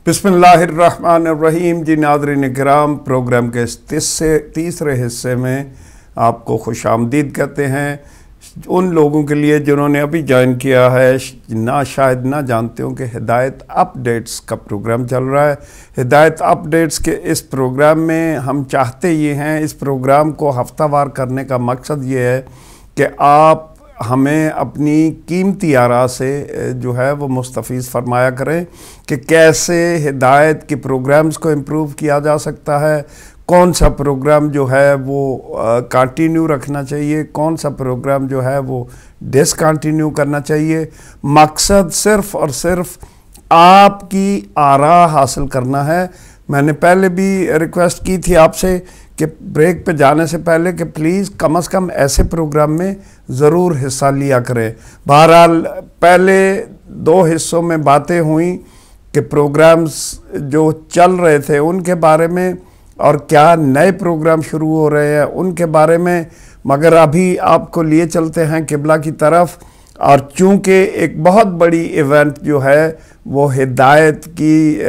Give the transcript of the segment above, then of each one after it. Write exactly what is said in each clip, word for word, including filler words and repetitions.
بسم اللہ الرحمن الرحیم. جی ناظرین کرام، پروگرام کے اس تیسرے حصے میں آپ کو خوش آمدید کہتے ہیں. ان لوگوں کے لیے جنہوں نے ابھی جوائن کیا ہے، نہ شاید نہ جانتے ہوں کہ ہدایت اپ ڈیٹس کا پروگرام چل رہا ہے. ہدایت اپ ڈیٹس کے اس پروگرام میں ہم چاہتے یہ ہیں، اس پروگرام کو ہفتہ وار کرنے کا مقصد یہ ہے کہ آپ ہمیں اپنی قیمتی آراء سے جو ہے وہ مستفیض فرمایا کریں کہ کیسے ہدایت کے پروگرامز کو امپروو کیا جا سکتا ہے، کون سا پروگرام جو ہے وہ کنٹینیو رکھنا چاہیے، کون سا پروگرام جو ہے وہ ڈسکنٹینیو کرنا چاہیے. مقصد صرف اور صرف آپ کی آراء حاصل کرنا ہے. میں نے پہلے بھی ریکویسٹ کی تھی آپ سے کہ بریک پہ جانے سے پہلے کہ پلیز کم از کم ایسے پروگرام میں ضرور حصہ لیا کریں. بہرحال پہلے دو حصوں میں باتیں ہوئیں کہ پروگرامز جو چل رہے تھے ان کے بارے میں اور کیا نئے پروگرام شروع ہو رہے ہیں ان کے بارے میں، مگر ابھی آپ کو لیے چلتے ہیں قبلہ کی طرف. اور چونکہ ایک بہت بڑی ایونٹ جو ہے وہ ہدایت کی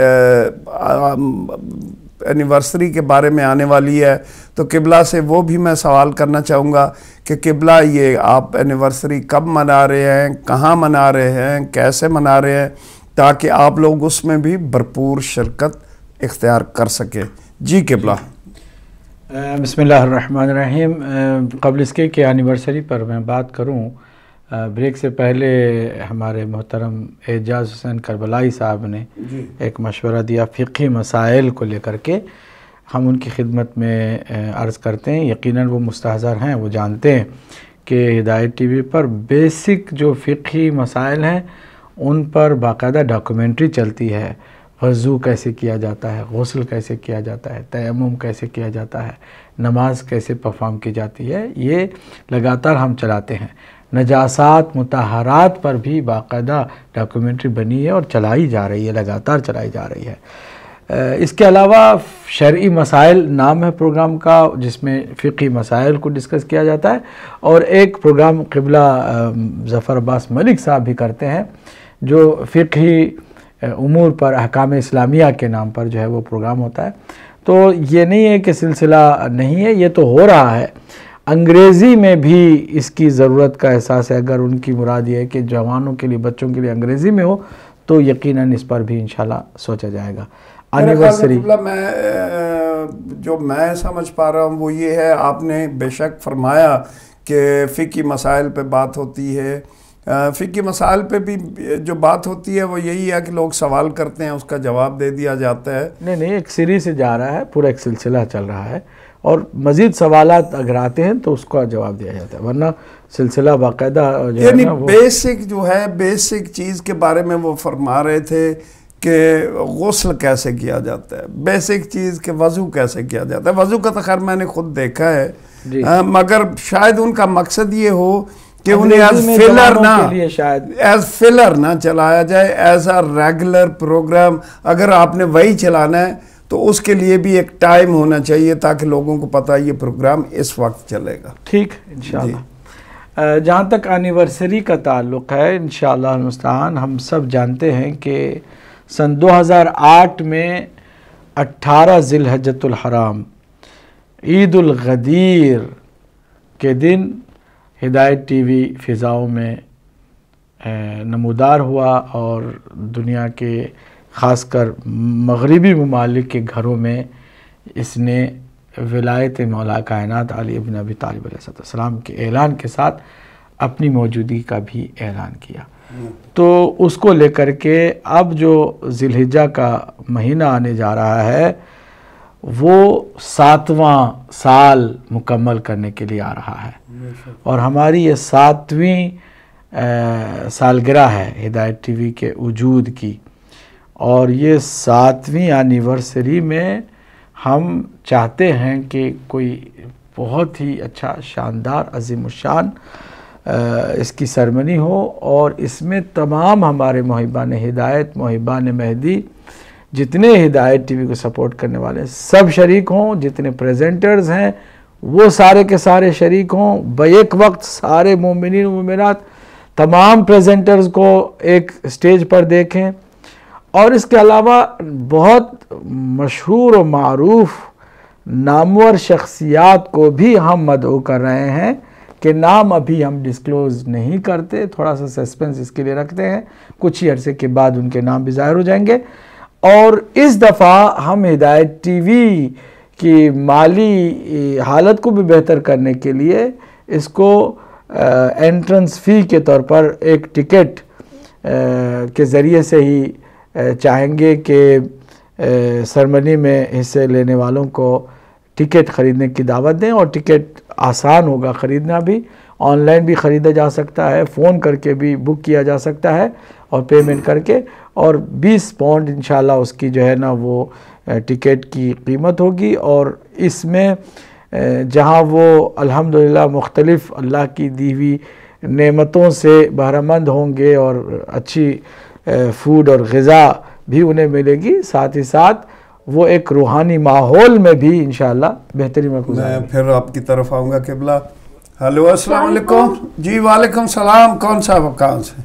اینیورسری کے بارے میں آنے والی ہے، تو قبلہ سے وہ بھی میں سوال کرنا چاہوں گا کہ قبلہ یہ آپ اینیورسری کب منا رہے ہیں، کہاں منا رہے ہیں، کیسے منا رہے ہیں، تاکہ آپ لوگ اس میں بھی بھرپور شرکت اختیار کر سکیں. جی قبلہ. بسم اللہ الرحمن الرحیم. قبل اس کے کہ اینیورسری پر میں بات کروں، بریک سے پہلے ہمارے محترم اعجاز حسین کربلائی صاحب نے ایک مشورہ دیا فقہی مسائل کو لے کر کے. ہم ان کی خدمت میں عرض کرتے ہیں، یقیناً وہ مستحضر ہیں، وہ جانتے ہیں کہ ہدایت ٹی وی پر بیسک جو فقہی مسائل ہیں ان پر باقاعدہ ڈاکومنٹری چلتی ہے. وضو کیسے کیا جاتا ہے، غسل کیسے کیا جاتا ہے، تیمم کیسے کیا جاتا ہے، نماز کیسے پرفارم کی جاتی ہے، یہ لگاتار ہم چلاتے ہیں. نجاسات مطہرات پر بھی باقاعدہ ڈاکومنٹری بنی ہے اور چلائی جا رہی ہے، لگاتار چلائی جا رہی ہے. اس کے علاوہ شرعی مسائل نام ہے پروگرام کا، جس میں فقہی مسائل کو ڈسکس کیا جاتا ہے. اور ایک پروگرام قبلہ ظفر عباس ملک صاحب بھی کرتے ہیں جو فقہی امور پر احکام اسلامیہ کے نام پر جو ہے وہ پروگرام ہوتا ہے. تو یہ نہیں ہے کہ سلسلہ نہیں ہے، یہ تو ہو رہا ہے. انگریزی میں بھی اس کی ضرورت کا احساس ہے. اگر ان کی مراد یہ ہے کہ جوانوں کے لیے، بچوں کے لیے انگریزی میں ہو تو یقیناً اس پر بھی انشاءاللہ سوچا جائے گا. اینیورسری میں جو میں سمجھ پا رہا ہوں وہ یہ ہے، آپ نے بے شک فرمایا کہ فقہی مسائل پہ بات ہوتی ہے. فقہی مسائل پہ بھی جو بات ہوتی ہے وہ یہی ہے کہ لوگ سوال کرتے ہیں، اس کا جواب دے دیا جاتا ہے. نہیں نہیں ایک سیری سے جا رہا ہے، پورا ایک سلسلہ چل رہا ہے، اور مزید سوالات اگر آتے ہیں تو اس کا جواب دیا جاتا ہے، ورنہ سلسلہ باقاعدہ یعنی بیسک جو ہے بیسک چیز کے بارے میں وہ فرما رہے تھے کہ غسل کیسے کیا جاتا ہے، بیسک چیز کہ وضو کیسے کیا جاتا ہے. وضو کا تو خیر میں نے خود دیکھا ہے، مگر شاید ان کا مقصد یہ ہو کہ انہیں ایز فلر نہ ایز فلر نہ چلایا جائے، ایز اے ریگولر پروگرام. اگر آپ نے وہی چلانا ہے تو اس کے لیے بھی ایک ٹائم ہونا چاہیے تاکہ لوگوں کو پتہ یہ پروگرام اس وقت چلے گا. ٹھیک انشاءاللہ. جہاں تک اینیورسری کا تعلق ہے، انشاءاللہ المستعان ہم سب جانتے ہیں کہ سن دو ہزار آٹھ میں اٹھارہ ذی الحجۃ الحرام عید الغدیر کے دن ہدایت ٹی وی فضاؤں میں نمودار ہوا، اور دنیا کے خاص کر مغربی ممالک کے گھروں میں اس نے ولایت مولا کائنات علی ابن ابی طالب علیہ السلام کے اعلان کے ساتھ اپنی موجودگی کا بھی اعلان کیا. تو اس کو لے کر کے اب جو ذی الحجہ کا مہینہ آنے جا رہا ہے وہ ساتواں سال مکمل کرنے کے لیے آ رہا ہے، اور ہماری یہ ساتویں سالگرہ ہے ہدایت ٹی وی کے وجود کی. اور یہ ساتویں اینیورسری میں ہم چاہتے ہیں کہ کوئی بہت ہی اچھا شاندار عظیم الشان اس کی سرمنی ہو، اور اس میں تمام ہمارے محبان ہدایت، محبان مہدی، جتنے ہدایت ٹی وی کو سپورٹ کرنے والے سب شریک ہوں، جتنے پریزنٹرز ہیں وہ سارے کے سارے شریک ہوں. بیک وقت سارے مومنین و مومنات تمام پریزنٹرز کو ایک سٹیج پر دیکھیں، اور اس کے علاوہ بہت مشہور و معروف نامور شخصیات کو بھی ہم مدعو کر رہے ہیں کہ نام ابھی ہم ڈسکلوز نہیں کرتے، تھوڑا سا سسپنس اس کے لیے رکھتے ہیں، کچھ ہی عرصے کے بعد ان کے نام بھی ظاہر ہو جائیں گے۔ اور اس دفعہ ہم ہدایت ٹی وی کی مالی حالت کو بھی بہتر کرنے کے لیے اس کو انٹرنس فی کے طور پر ایک ٹکٹ کے ذریعے سے ہی چاہیں گے کہ سرمنی میں حصے لینے والوں کو ٹکٹ خریدنے کی دعوت دیں، اور ٹکٹ آسان ہوگا خریدنا بھی، آن لائن بھی خریدا جا سکتا ہے، فون کر کے بھی بک کیا جا سکتا ہے اور پیمنٹ کر کے، اور بیس پاؤنڈ انشاءاللہ اس کی جو ہے نا وہ ٹکٹ کی قیمت ہوگی۔ اور اس میں جہاں وہ الحمدللہ مختلف اللہ کی دی ہوئی نعمتوں سے بہرہ مند ہوں گے اور اچھی فوڈ اور غذا بھی انہیں ملے گی، ساتھ ہی ساتھ وہ ایک روحانی ماحول میں بھی انشاءاللہ بہتری میں گزاریں گے۔ میں پھر آپ کی طرف آؤں گا قبلہ۔ ہلو السلام علیکم جی۔ وعلیکم السلام، کون صاحب کہاں سے؟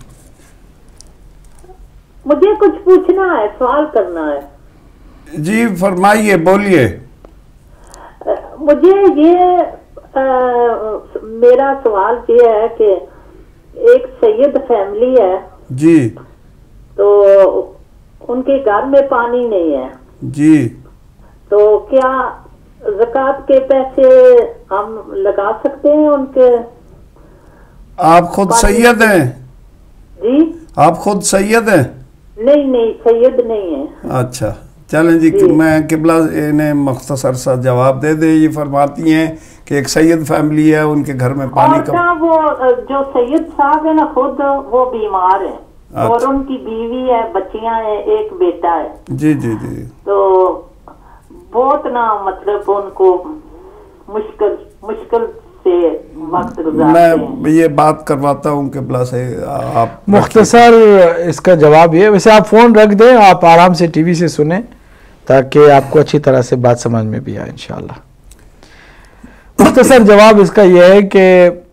مجھے کچھ پوچھنا ہے، سوال کرنا ہے۔ جی فرمائیے، بولیے۔ مجھے یہ آ, میرا سوال یہ ہے کہ ایک سید فیملی ہے جی، تو ان کے گھر میں پانی نہیں ہے جی، تو کیا زکوٰۃ کے پیسے ہم لگا سکتے ہیں ان کے؟ آپ خود سید ہیں؟ جی آپ خود سید ہیں؟ نہیں نہیں، سید نہیں ہے۔ اچھا چلیں جی، میں قبلہ انہیں مختصر سا جواب دے دے۔ یہ فرماتی ہیں کہ ایک سید فیملی ہے، ان کے گھر میں پانی کا، اور وہ جو سید صاحب ہے نا خود وہ بیمار ہے اور ان کی بیوی ہے، بچیاں ہیں، ایک بیٹا ہے۔ جی جی جی، تو بہت نا مطلب ان کو مشکل مشکل سے وقت گزارتے ہیں۔ میں یہ بات کرواتا ہوں قبلہ سے، آپ مختصر اس کا جواب یہ، ویسے آپ فون رکھ دیں، آپ آرام سے ٹی وی سے سنیں تاکہ آپ کو اچھی طرح سے بات سمجھ میں بھی آئے انشاءاللہ۔ مختصر جواب اس کا یہ ہے کہ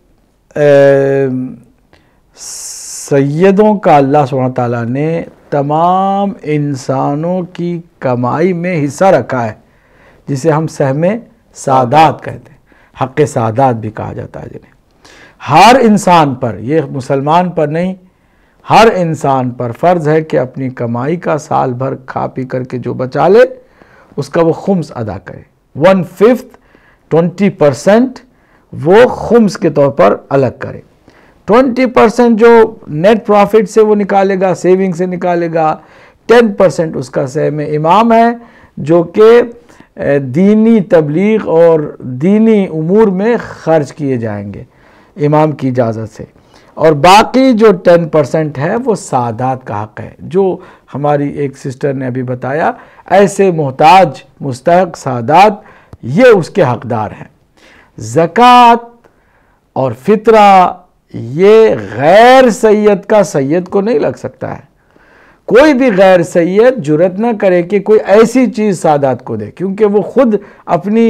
سیدوں کا اللہ سبحانہ وتعالیٰ نے تمام انسانوں کی کمائی میں حصہ رکھا ہے، جسے ہم سہم سعادات کہتے ہیں، حق سعادات بھی کہا جاتا ہے جنہیں۔ ہر انسان پر، یہ مسلمان پر نہیں، ہر انسان پر فرض ہے کہ اپنی کمائی کا سال بھر کھا پی کر کے جو بچا لے اس کا وہ خمس ادا کرے۔ ون ففتھ ٹونٹی پرسنٹ وہ خمس کے طور پر الگ کرے۔ ٹونٹی پرسنٹ جو نیٹ پروفٹ سے وہ نکالے گا، سیونگ سے نکالے گا۔ ٹین پرسنٹ اس کا سہم امام ہے جو کہ دینی تبلیغ اور دینی امور میں خرچ کیے جائیں گے امام کی اجازت سے، اور باقی جو ٹین پرسنٹ ہے وہ سعادات کا حق ہے، جو ہماری ایک سسٹر نے ابھی بتایا، ایسے محتاج مستحق سعادات یہ اس کے حقدار ہیں۔ زکوٰۃ اور فطرہ یہ غیر سید کا سید کو نہیں لگ سکتا ہے۔ کوئی بھی غیر سید جرت نہ کرے کہ کوئی ایسی چیز سعادات کو دے، کیونکہ وہ خود اپنی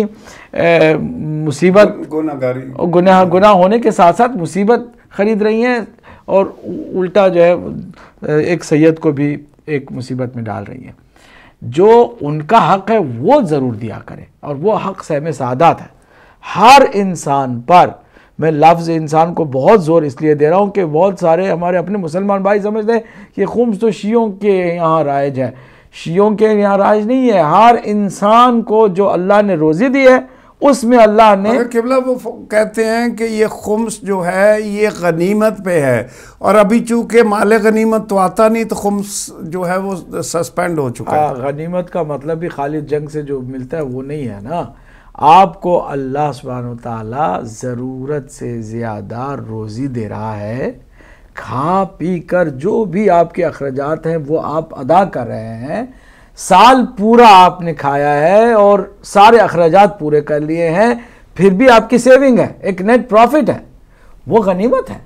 مصیبت گناہ گناہ ہونے کے ساتھ ساتھ مصیبت خرید رہی ہیں، اور الٹا جو ہے ایک سید کو بھی ایک مصیبت میں ڈال رہی ہیں۔ جو ان کا حق ہے وہ ضرور دیا کرے، اور وہ حق سہم سعادات ہے ہر انسان پر۔ میں لفظ انسان کو بہت زور اس لیے دے رہا ہوں کہ بہت سارے ہمارے اپنے مسلمان بھائی سمجھتے ہیں کہ خمس تو شیعوں کے یہاں رائج ہے۔ شیعوں کے یہاں رائج نہیں ہے، ہر انسان کو جو اللہ نے روزی دی ہے اس میں اللہ نے، قبلہ وہ کہتے ہیں کہ یہ خمس جو ہے یہ غنیمت پہ ہے، اور ابھی چونکہ مال غنیمت تو آتا نہیں تو خمس جو ہے وہ سسپینڈ ہو چکا ہے۔ غنیمت کا مطلب بھی خالی جنگ سے جو ملتا ہے وہ نہیں ہے نا، آپ کو اللہ سبحانہ وتعالیٰ ضرورت سے زیادہ روزی دے رہا ہے، کھا پی کر جو بھی آپ کے اخراجات ہیں وہ آپ ادا کر رہے ہیں، سال پورا آپ نے کھایا ہے اور سارے اخراجات پورے کر لیے ہیں، پھر بھی آپ کی سیونگ ہے، ایک نیٹ پروفٹ ہے، وہ غنیمت ہے۔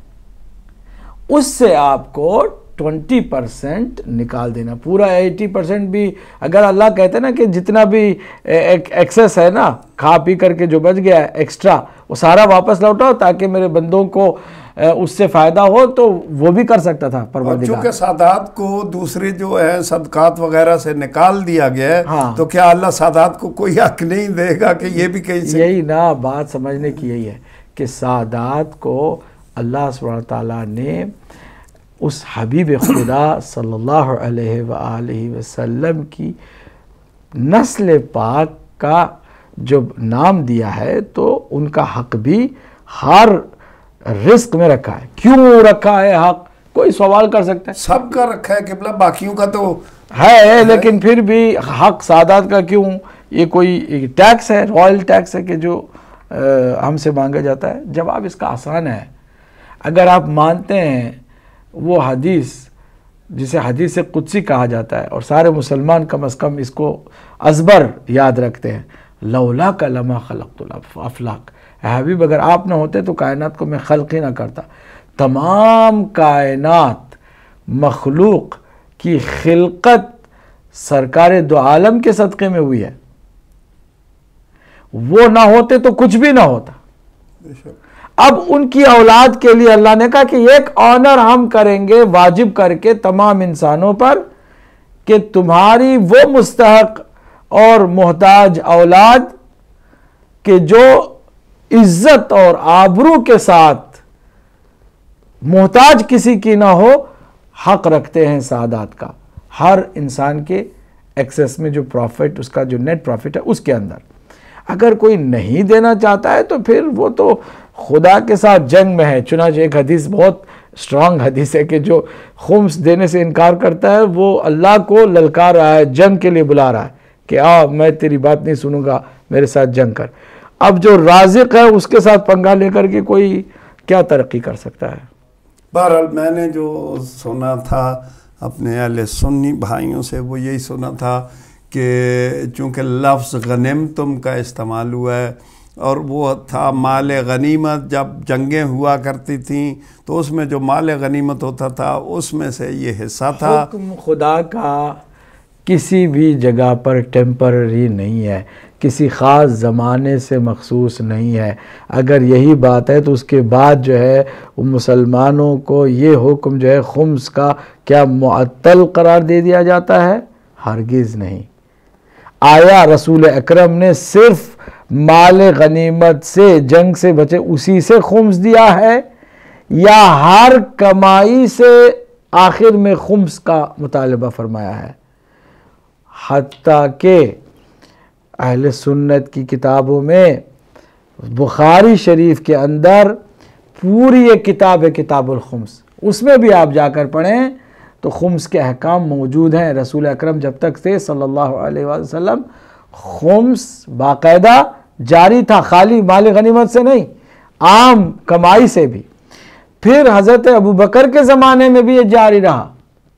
اس سے آپ کو ٹونٹی پرسنٹ نکال دینا، پورا ایٹی پرسنٹ بھی اگر اللہ کہتے ہیں نا کہ جتنا بھی ایکسس ہے نا کھا پی کر کے جو بچ گیا ہے ایکسٹرا، وہ سارا واپس لوٹاؤ تاکہ میرے بندوں کو اس سے فائدہ ہو تو وہ بھی کر سکتا تھا پروردگار. چونکہ سادات کو دوسرے جو ہے صدقات وغیرہ سے نکال دیا گیا ہے, تو کیا اللہ سادات کو کوئی حق نہیں دے گا کہ یہ بھی کہیں سے؟ یہی نا بات سمجھنے کی یہی ہے کہ سادات کو اللہ سبحانہ تعالیٰ نے اس حبیب خدا صلی اللہ علیہ وآلہ وسلم کی نسل پاک کا جو نام دیا ہے تو ان کا حق بھی ہر رزق میں رکھا ہے. کیوں رکھا ہے حق؟ کوئی سوال کر سکتا ہے. سب کا رکھا ہے قبلہ, باقیوں کا تو ہے, لیکن پھر بھی حق سادات کا کیوں؟ یہ کوئی ٹیکس ہے, رائل ٹیکس ہے کہ جو ہم سے مانگا جاتا ہے. جواب اس کا آسان ہے. اگر آپ مانتے ہیں وہ حدیث جسے حدیث قدسی کہا جاتا ہے, اور سارے مسلمان کم از کم اس کو ازبر یاد رکھتے ہیں, لولا کا لما خلقت الافلاق, اے حبیب اگر آپ نہ ہوتے تو کائنات کو میں خلق ہی نہ کرتا. تمام کائنات مخلوق کی خلقت سرکار دو عالم کے صدقے میں ہوئی ہے. وہ نہ ہوتے تو کچھ بھی نہ ہوتا. اب ان کی اولاد کے لیے اللہ نے کہا کہ ایک آنر ہم کریں گے واجب کر کے تمام انسانوں پر, کہ تمہاری وہ مستحق اور محتاج اولاد کہ جو عزت اور آبرو کے ساتھ محتاج کسی کی نہ ہو, حق رکھتے ہیں سعادات کا. ہر انسان کے ایکسس میں جو پروفٹ, اس کا جو نیٹ پروفٹ ہے اس کے اندر. اگر کوئی نہیں دینا چاہتا ہے تو پھر وہ تو خدا کے ساتھ جنگ میں ہے. چنانچہ ایک حدیث بہت سٹرونگ حدیث ہے کہ جو خمس دینے سے انکار کرتا ہے وہ اللہ کو للکار رہا ہے, جنگ کے لیے بلا رہا ہے کہ آ میں تیری بات نہیں سنوں گا, میرے ساتھ جنگ کر. اب جو رازق ہے اس کے ساتھ پنگا لے کر کے کوئی کیا ترقی کر سکتا ہے؟ بہرحال میں نے جو سنا تھا اپنے اہل سنی بھائیوں سے وہ یہی سنا تھا کہ چونکہ لفظ غنیمتم کا استعمال ہوا ہے اور وہ تھا مال غنیمت, جب جنگیں ہوا کرتی تھیں تو اس میں جو مال غنیمت ہوتا تھا اس میں سے یہ حصہ تھا. حکم خدا کا کسی بھی جگہ پر ٹیمپرری نہیں ہے, کسی خاص زمانے سے مخصوص نہیں ہے. اگر یہی بات ہے تو اس کے بعد جو ہے وہ مسلمانوں کو یہ حکم جو ہے خمس کا کیا معطل قرار دے دیا جاتا ہے؟ ہرگز نہیں. آیا رسول اکرم نے صرف مال غنیمت سے, جنگ سے بچے اسی سے خمس دیا ہے, یا ہر کمائی سے آخر میں خمس کا مطالبہ فرمایا ہے؟ حتیٰ کہ اہل سنت کی کتابوں میں بخاری شریف کے اندر پوری ایک کتاب ہے کتاب الخمس, اس میں بھی آپ جا کر پڑھیں تو خمس کے احکام موجود ہیں. رسول اکرم جب تک تھے صلی اللہ علیہ وسلم خمس باقاعدہ جاری تھا, خالی مال غنیمت سے نہیں, عام کمائی سے بھی. پھر حضرت ابوبکر کے زمانے میں بھی یہ جاری رہا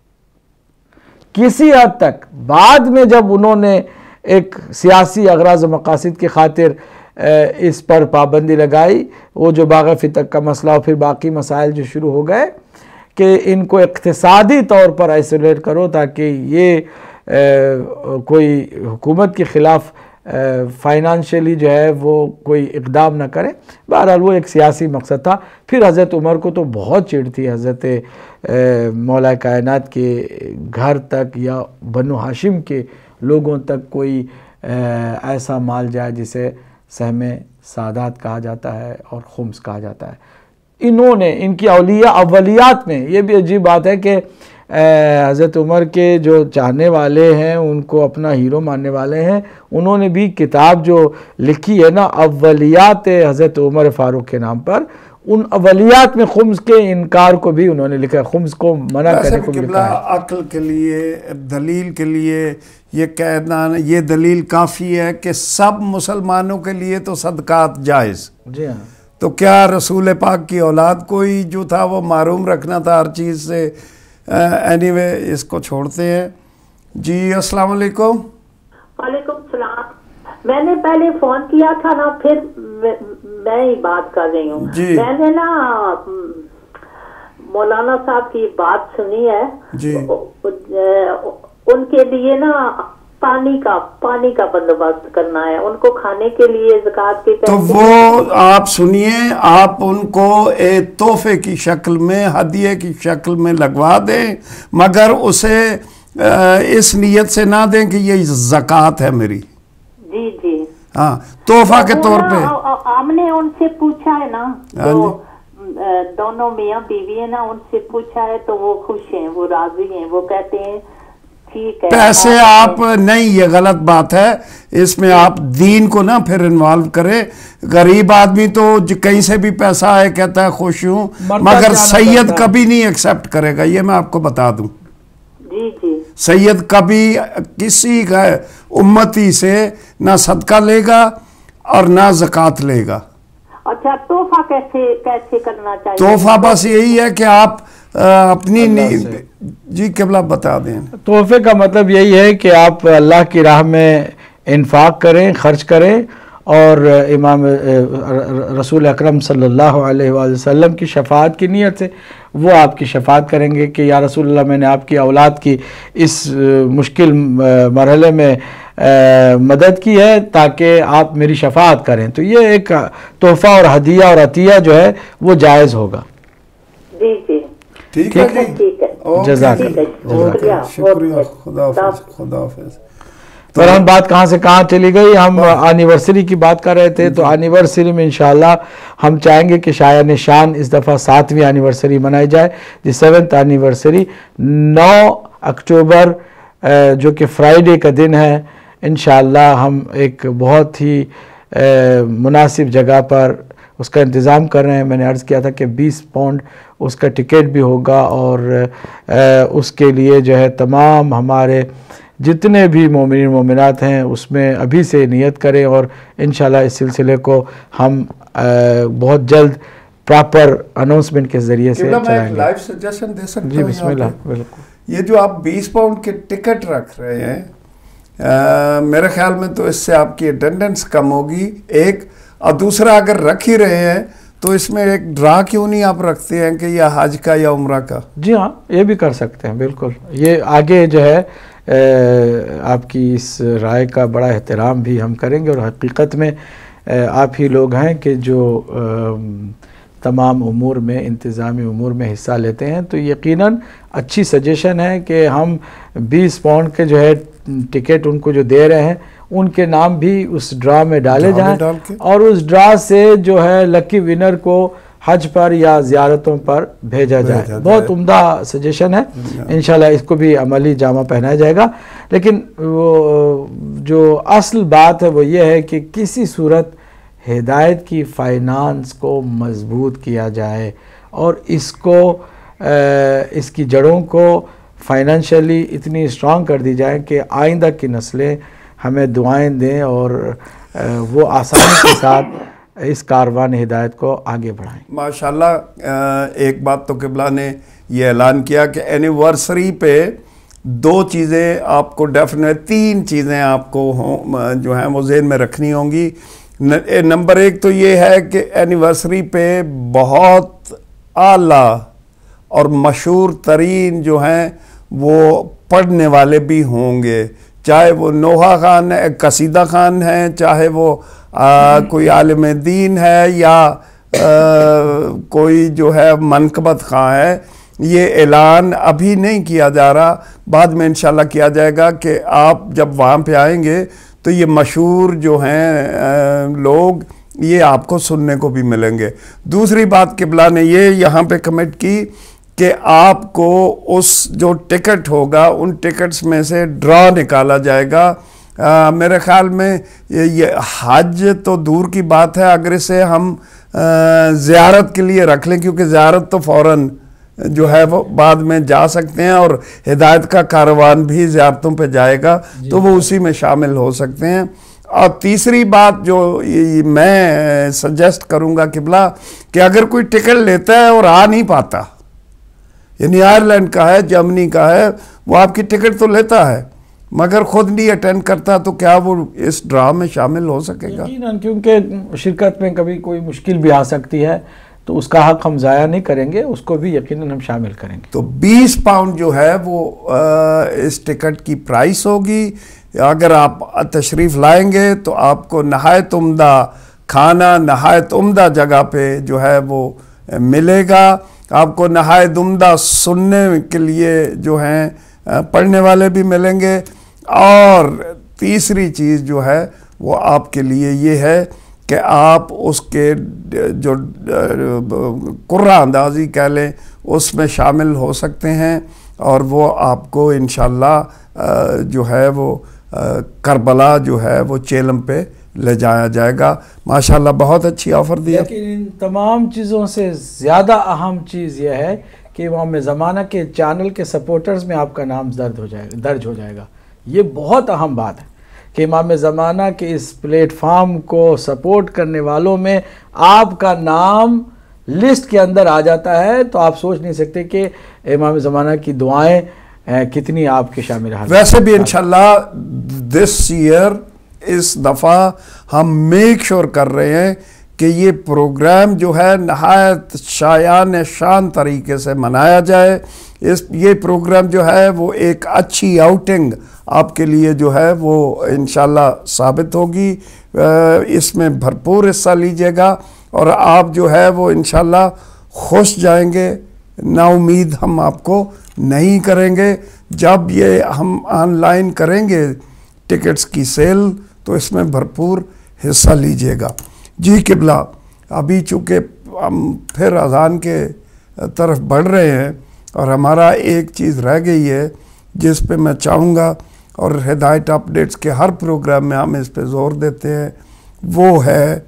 کسی حد تک. بعد میں جب انہوں نے ایک سیاسی اغراض و مقاصد کی خاطر اس پر پابندی لگائی, وہ جو باغ فتق کا مسئلہ اور پھر باقی مسائل جو شروع ہو گئے کہ ان کو اقتصادی طور پر آئسولیٹ کرو تاکہ یہ کوئی حکومت کے خلاف فائنانشلی جو ہے وہ کوئی اقدام نہ کرے. بہرحال وہ ایک سیاسی مقصد تھا. پھر حضرت عمر کو تو بہت چڑ تھی حضرت مولا کائنات کے گھر تک یا بنو ہاشم کے لوگوں تک کوئی ایسا مال جائے جسے سہم سادات کہا جاتا ہے اور خمس کہا جاتا ہے. انہوں نے, ان کی اولیاء اولیات میں یہ بھی عجیب بات ہے کہ حضرت عمر کے جو چاہنے والے ہیں, ان کو اپنا ہیرو ماننے والے ہیں, انہوں نے بھی کتاب جو لکھی ہے نا اولیات حضرت عمر فاروق کے نام پر, ان اولیات میں خمس کے انکار کو بھی انہوں نے لکھا ہے, خمس کو منع کرنے کو بھی لکھا ہے. عقل کے لیے, دلیل کے لیے یہ کہنا, یہ دلیل کافی ہے کہ سب مسلمانوں کے لیے تو صدقات جائز. جی ہاں. تو کیا رسول پاک کی اولاد کوئی جو تھا وہ محروم رکھنا تھا ہر چیز سے؟ اینی وے اس کو چھوڑتے ہیں. جی السلام علیکم. وعلیکم السلام. میں نے پہلے فون کیا تھا نا, پھر میں ہی بات کر رہی ہوں. جی. میں نے نا مولانا صاحب کی بات سنی ہے. جی. ان کے لیے نا پانی کا پانی کا بندوبست کرنا ہے، ان کو کھانے کے لیے زکوٰۃ کے تو پیسے. وہ آپ سنیے، آپ ان کو ایک تحفے کی شکل میں، ہدیے کی شکل میں لگوا دیں، مگر اسے اس نیت سے نہ دیں کہ یہ زکوٰۃ ہے میری. جی جی ہاں، تحفہ کے طور پہ. ہم نے ان سے پوچھا ہے نا، جو دونوں میاں بیوی ہیں نا، ان سے پوچھا ہے تو وہ خوش ہیں، وہ راضی ہیں، وہ کہتے ہیں ٹھیک ہے. پیسے آپ نہیں، یہ غلط بات ہے، اس میں آپ دین کو نہ پھر انوالو کریں. غریب آدمی تو کہیں سے بھی پیسہ آئے کہتا ہے خوش ہوں، مگر سید کبھی نہیں ایکسیپٹ کرے گا، یہ میں آپ کو بتا دوں. جی جی سید کبھی کسی امتی سے نہ صدقہ لے گا اور نہ زکوٰۃ لے گا. اچھا، تحفہ کیسے کیسے کرنا چاہیے؟ تحفہ بس یہی ہے کہ آپ اپنی جی قبلہ بتا دیں. تحفے کا مطلب یہی ہے کہ آپ اللہ کی راہ میں انفاق کریں، خرچ کریں، اور امام رسول اکرم صلی اللہ علیہ وآلہ وسلم کی شفاعت کی نیت سے وہ آپ کی شفاعت کریں گے کہ یا رسول اللہ، میں نے آپ کی اولاد کی اس مشکل مرحلے میں مدد کی ہے تاکہ آپ میری شفاعت کریں. تو یہ ایک تحفہ اور ہدیہ اور عطیہ جو ہے وہ جائز ہوگا. جی جی ٹھیک ہے، ٹھیک ہے، جزاک اللہ، شکریہ، خدا حافظ. خدا حافظ. پر ہم بات کہاں سے کہاں چلی گئی، ہم اینیورسری کی بات کر رہے تھے. تو اینیورسری میں انشاءاللہ ہم چاہیں گے کہ شایع نشان اس دفعہ ساتویں اینیورسری منائی جائے، جی سیونتھ اینیورسری نو اکتوبر جو کہ فرائیڈے کا دن ہے. انشاءاللہ ہم ایک بہت ہی مناسب جگہ پر اس کا انتظام کر رہے ہیں. میں نے عرض کیا تھا کہ بیس پاؤنڈ اس کا ٹکٹ بھی ہوگا، اور اس کے لیے جو ہے تمام ہمارے جتنے بھی مومنین مومنات ہیں اس میں ابھی سے نیت کریں، اور انشاءاللہ اس سلسلے کو ہم بہت جلد پراپر اناؤنسمنٹ کے ذریعے سے چلائیں گے. لائیو سجیشن دے سکتا ہوں؟ جی بسم اللہ. بالکل. یہ جو آپ بیس پاؤنڈ کے ٹکٹ رکھ رہے ہیں، میرے خیال میں تو اس سے آپ کی اٹینڈنس کم ہوگی ایک، اور دوسرا اگر رکھ ہی رہے ہیں تو اس میں ایک ڈرا کیوں نہیں آپ رکھتے ہیں کہ یہ حج کا یا عمرہ کا؟ جی ہاں، یہ بھی کر سکتے ہیں بالکل. یہ آگے جو ہے آپ کی اس رائے کا بڑا احترام بھی ہم کریں گے، اور حقیقت میں آپ ہی لوگ ہیں کہ جو تمام امور میں، انتظامی امور میں حصہ لیتے ہیں. تو یقیناً اچھی سجیشن ہے کہ ہم بیس پاؤنڈ کے جو ہے ٹکٹ ان کو جو دے رہے ہیں ان کے نام بھی اس ڈرا میں ڈالے جائیں، اور اس ڈرا سے جو ہے لکی ونر کو حج پر یا زیارتوں پر بھیجا جائے. بہت عمدہ سجیشن ہے، انشاءاللہ اس کو بھی عملی جامہ پہنایا جائے گا. لیکن وہ جو اصل بات ہے وہ یہ ہے کہ کسی صورت ہدایت کی فائنانس کو مضبوط کیا جائے، اور اس کو اس کی جڑوں کو فائنینشلی اتنی اسٹرانگ کر دی جائیں کہ آئندہ کی نسلیں ہمیں دعائیں دیں، اور وہ آسانی کے ساتھ اس کاروان ہدایت کو آگے بڑھائیں. ماشاءاللہ. ایک بات تو قبلہ نے یہ اعلان کیا کہ اینیورسری پہ دو چیزیں آپ کو ڈیفینیٹ، تین چیزیں آپ کو جو ہیں وہ ذہن میں رکھنی ہوں گی. نمبر ایک تو یہ ہے کہ اینیورسری پہ بہت اعلیٰ اور مشہور ترین جو ہیں وہ پڑھنے والے بھی ہوں گے، چاہے وہ نوحہ خان ہے، قصیدہ خان ہے، چاہے وہ آ, کوئی عالم دین ہے، یا آ, کوئی جو ہے منقبت خواہ ہے. یہ اعلان ابھی نہیں کیا جا رہا، بعد میں انشاءاللہ کیا جائے گا کہ آپ جب وہاں پہ آئیں گے تو یہ مشہور جو ہیں لوگ یہ آپ کو سننے کو بھی ملیں گے. دوسری بات قبلہ نے یہ یہاں پہ کمنٹ کی کہ آپ کو اس جو ٹکٹ ہوگا ان ٹکٹس میں سے ڈرا نکالا جائے گا. آ, میرے خیال میں یہ حج تو دور کی بات ہے، اگر اسے ہم آ, زیارت کے لیے رکھ لیں، کیونکہ زیارت تو فوراً جو ہے وہ بعد میں جا سکتے ہیں، اور ہدایت کا کاروان بھی زیارتوں پہ جائے گا تو وہ اسی میں شامل ہو سکتے ہیں. اور تیسری بات جو میں سجیسٹ کروں گا قبلہ، کہ اگر کوئی ٹکٹ لیتا ہے اور آ نہیں پاتا، یعنی آئرلینڈ کا ہے، جرمنی کا ہے، وہ آپ کی ٹکٹ تو لیتا ہے مگر خود نہیں اٹینڈ کرتا، تو کیا وہ اس ڈرا میں شامل ہو سکے گا؟ یقیناً، کیونکہ شرکت میں کبھی کوئی مشکل بھی آ سکتی ہے، تو اس کا حق ہم ضائع نہیں کریں گے، اس کو بھی یقیناً ہم شامل کریں گے. تو بیس پاؤنڈ جو ہے وہ اس ٹکٹ کی پرائس ہوگی. اگر آپ تشریف لائیں گے تو آپ کو نہایت عمدہ کھانا نہایت عمدہ جگہ پہ جو ہے وہ ملے گا. آپ کو نہایت عمدہ سننے کے لیے جو ہیں پڑھنے والے بھی ملیں گے. اور تیسری چیز جو ہے وہ آپ کے لیے یہ ہے کہ آپ اس کے جو قرہ اندازی کہہ لیں اس میں شامل ہو سکتے ہیں، اور وہ آپ کو انشاءاللہ جو ہے وہ کربلا جو ہے وہ چیلم پہ لے جایا جائے گا. ماشاءاللہ بہت اچھی آفر دی ہے. لیکن ان تمام چیزوں سے زیادہ اہم چیز یہ ہے کہ امام زمانہ کے چینل کے سپورٹرز میں آپ کا نام درج ہو جائے گا درج ہو جائے گا. یہ بہت اہم بات ہے کہ امام زمانہ کے اس پلیٹ فارم کو سپورٹ کرنے والوں میں آپ کا نام لسٹ کے اندر آ جاتا ہے. تو آپ سوچ نہیں سکتے کہ امام زمانہ کی دعائیں کتنی آپ کے شامل ہیں. ویسے بھی انشاءاللہ دس ایئر اس دفعہ ہم میک شور کر رہے ہیں کہ یہ پروگرام جو ہے نہایت شایان شان طریقے سے منایا جائے. اس یہ پروگرام جو ہے وہ ایک اچھی آؤٹنگ آپ کے لیے جو ہے وہ انشاءاللہ ثابت ہوگی. اس میں بھرپور حصہ لیجیے گا اور آپ جو ہے وہ انشاءاللہ خوش جائیں گے. نا امید ہم آپ کو نہیں کریں گے. جب یہ ہم آن لائن کریں گے ٹکٹس کی سیل تو اس میں بھرپور حصہ لیجیے گا. جی قبلہ، ابھی چونکہ ہم پھر اذان کے طرف بڑھ رہے ہیں اور ہمارا ایک چیز رہ گئی ہے جس پہ میں چاہوں گا، اور ہدایت اپڈیٹس کے ہر پروگرام میں ہم اس پہ زور دیتے ہیں، وہ ہے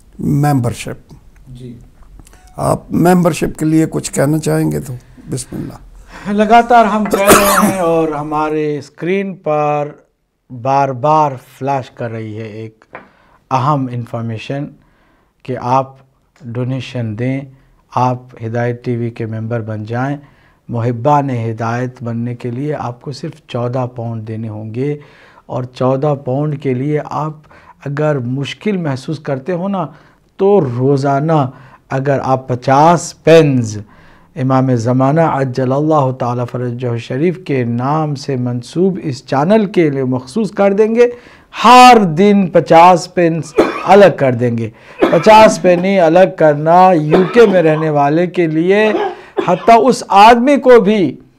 ممبرشپ. جی آپ ممبرشپ کے لیے کچھ کہنا چاہیں گے تو بسم اللہ. لگاتار ہم کہہ رہے ہیں اور ہمارے اسکرین پر بار بار فلیش کر رہی ہے ایک اہم انفارمیشن کہ آپ ڈونیشن دیں، آپ ہدایت ٹی وی کے ممبر بن جائیں. محبان ہدایت بننے کے لیے آپ کو صرف چودہ پاؤنڈ دینے ہوں گے، اور چودہ پاؤنڈ کے لیے آپ اگر مشکل محسوس کرتے ہو نا تو روزانہ اگر آپ پچاس پینز امام زمانہ عجل اللہ تعالیٰ فرجہ شریف کے نام سے منسوب اس چینل کے لیے مخصوص کر دیں گے، ہر دن پچاس پینس الگ کر دیں گے. پچاس پینی الگ کرنا یو کے میں رہنے والے کے لیے حتیٰ اس آدمی کو بھی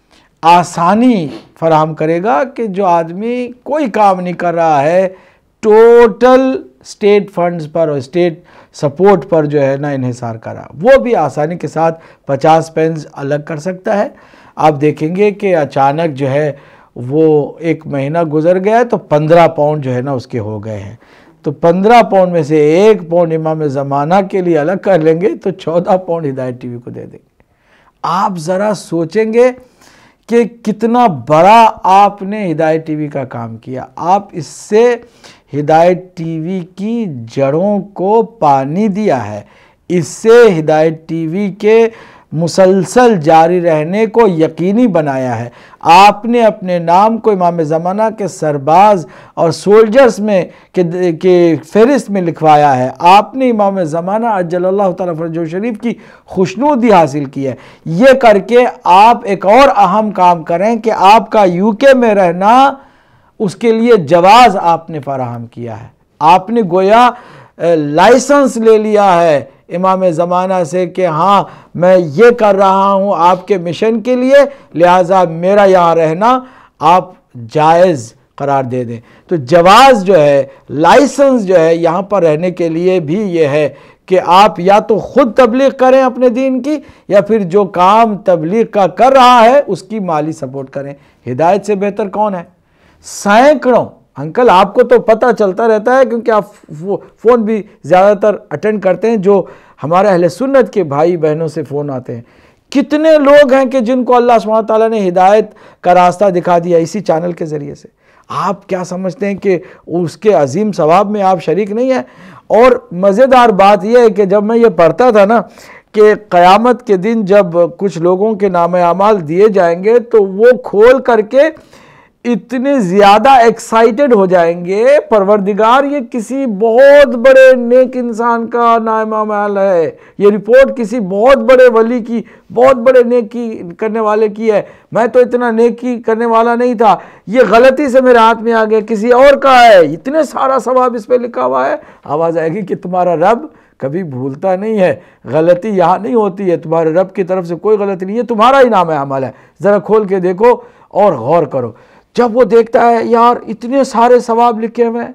آسانی فراہم کرے گا کہ جو آدمی کوئی کام نہیں کر رہا ہے، ٹوٹل اسٹیٹ فنڈز پر اور اسٹیٹ سپورٹ پر جو ہے نا انحصار کرا، وہ بھی آسانی کے ساتھ پچاس پینز الگ کر سکتا ہے. آپ دیکھیں گے کہ اچانک جو ہے وہ ایک مہینہ گزر گیا ہے تو پندرہ پاؤنڈ جو ہے نا اس کے ہو گئے ہیں. تو پندرہ پاؤنڈ میں سے ایک پاؤنڈ امام زمانہ کے لیے الگ کر لیں گے تو چودہ پاؤنڈ ہدایت ٹی وی کو دے دیں گے. آپ ذرا سوچیں گے کہ کتنا بڑا آپ نے ہدایت ٹی وی کا کام کیا. آپ اس سے ہدایت ٹی وی کی جڑوں کو پانی دیا ہے، اس سے ہدایت ٹی وی کے مسلسل جاری رہنے کو یقینی بنایا ہے. آپ نے اپنے نام کو امام زمانہ کے سرباز اور سولجرز میں کے فہرست میں لکھوایا ہے. آپ نے امام زمانہ عجل اللہ تعالیٰ فرجہ شریف کی خوشنودی حاصل کی ہے. یہ کر کے آپ ایک اور اہم کام کریں کہ آپ کا یو کے میں رہنا، اس کے لیے جواز آپ نے فراہم کیا ہے. آپ نے گویا لائسنس لے لیا ہے امام زمانہ سے کہ ہاں میں یہ کر رہا ہوں آپ کے مشن کے لیے، لہٰذا میرا یہاں رہنا آپ جائز قرار دے دیں. تو جواز جو ہے، لائسنس جو ہے یہاں پر رہنے کے لیے بھی یہ ہے کہ آپ یا تو خود تبلیغ کریں اپنے دین کی، یا پھر جو کام تبلیغ کا کر رہا ہے اس کی مالی سپورٹ کریں. ہدایت سے بہتر کون ہے؟ سینکڑوں انکل، آپ کو تو پتہ چلتا رہتا ہے کیونکہ آپ فون بھی زیادہ تر اٹینڈ کرتے ہیں، جو ہمارے اہل سنت کے بھائی بہنوں سے فون آتے ہیں. کتنے لوگ ہیں کہ جن کو اللہ سبحانہ تعالیٰ نے ہدایت کا راستہ دکھا دیا اسی چینل کے ذریعے سے. آپ کیا سمجھتے ہیں کہ اس کے عظیم ثواب میں آپ شریک نہیں ہیں؟ اور مزیدار بات یہ ہے کہ جب میں یہ پڑھتا تھا نا کہ قیامت کے دن جب کچھ لوگوں کے نام اعمال دیے جائیں گے تو وہ کھول کر کے اتنے زیادہ ایکسائٹڈ ہو جائیں گے، پروردگار یہ کسی بہت بڑے نیک انسان کا نامہ اعمال ہے، یہ رپورٹ کسی بہت بڑے ولی کی، بہت بڑے نیکی کرنے والے کی ہے، میں تو اتنا نیکی کرنے والا نہیں تھا، یہ غلطی سے میرے ہاتھ میں آ گیا، کسی اور کا ہے، اتنے سارا ثواب اس پہ لکھا ہوا ہے۔ آواز آئے گی کہ تمہارا رب کبھی بھولتا نہیں ہے، غلطی یہاں نہیں ہوتی ہے، تمہارے رب کی طرف سے کوئی غلطی نہیں ہے، تمہارا ہی نام عمل ہے، ذرا کھول کے دیکھو اور غور کرو۔ جب وہ دیکھتا ہے یار اتنے سارے ثواب لکھے ہوئے،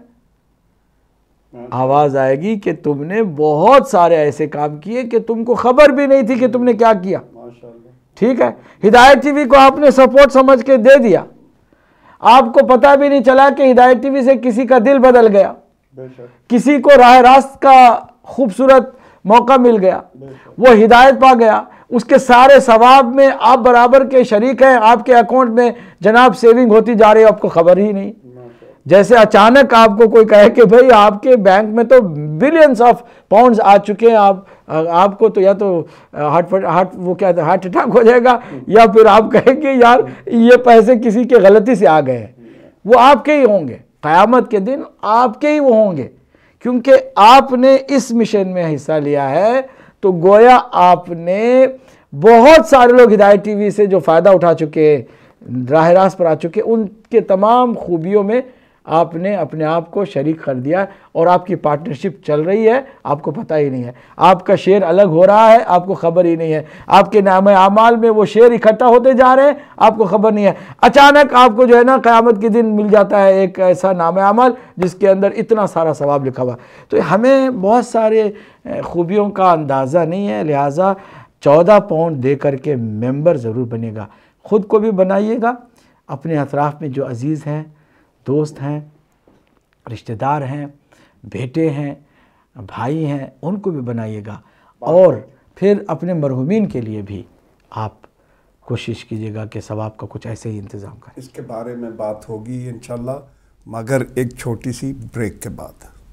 آواز آئے گی کہ تم نے بہت سارے ایسے کام کیے کہ تم کو خبر بھی نہیں تھی کہ تم نے کیا کیا۔ ٹھیک ہے، ہدایت ٹی وی کو آپ نے سپورٹ سمجھ کے دے دیا، آپ کو پتہ بھی نہیں چلا کہ ہدایت ٹی وی سے کسی کا دل بدل گیا، کسی کو راہ راست کا خوبصورت موقع مل گیا، وہ ہدایت پا گیا، اس کے سارے ثواب میں آپ برابر کے شریک ہیں، آپ کے اکاؤنٹ میں جناب سیونگ ہوتی جا رہی ہے، آپ کو خبر ہی نہیں۔ جیسے اچانک آپ کو کوئی کہے کہ بھئی آپ کے بینک میں تو بلینز آف پاؤنڈز آ چکے ہیں، آپ آپ کو تو یا تو ہارٹ ہارٹ وہ کیا ہارٹ اٹیک ہو جائے گا، یا پھر آپ کہیں گے یار یہ پیسے کسی کے غلطی سے آ گئے ہیں، وہ آپ کے ہی ہوں گے، قیامت کے دن آپ کے ہی وہ ہوں گے، کیونکہ آپ نے اس مشن میں حصہ لیا ہے۔ تو گویا آپ نے بہت سارے لوگ ہدایت ٹی وی سے جو فائدہ اٹھا چکے، راہ راست پر آ چکے، ان کے تمام خوبیوں میں آپ نے اپنے آپ کو شریک کر دیا، اور آپ کی پارٹنرشپ چل رہی ہے، آپ کو پتہ ہی نہیں ہے، آپ کا شیئر الگ ہو رہا ہے، آپ کو خبر ہی نہیں ہے، آپ کے نام اعمال میں وہ شیئر اکٹھا ہوتے جا رہے ہیں، آپ کو خبر نہیں ہے۔ اچانک آپ کو جو ہے نا قیامت کے دن مل جاتا ہے ایک ایسا نام اعمال جس کے اندر اتنا سارا ثواب لکھا ہوا۔ تو ہمیں بہت سارے خوبیوں کا اندازہ نہیں ہے، لہٰذا چودہ پاؤنڈ دے کر کے ممبر ضرور بنے گا، خود کو بھی بنائیے گا، اپنے اطراف میں جو عزیز ہیں، دوست ہیں، رشتہ دار ہیں، بیٹے ہیں، بھائی ہیں، ان کو بھی بنائیے گا، اور پھر اپنے مرحومین کے لیے بھی آپ کوشش کیجیے گا کہ ثواب کا کچھ ایسے ہی انتظام کریں۔ اس کے بارے میں بات ہوگی انشاءاللہ، مگر ایک چھوٹی سی بریک کے بعد۔